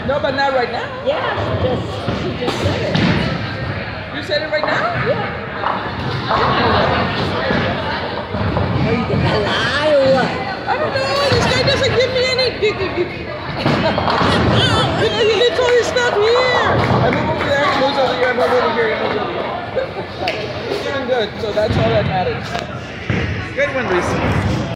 No, but not right now. Yeah, she just said it. You said it right now? Yeah. Are you gonna lie or what? I don't know. This guy doesn't give me any. He gets all his stuff here. I move over there, he moves over here, I move over here, he moves over here. He's doing good, so that's all that matters. Good one, Reese.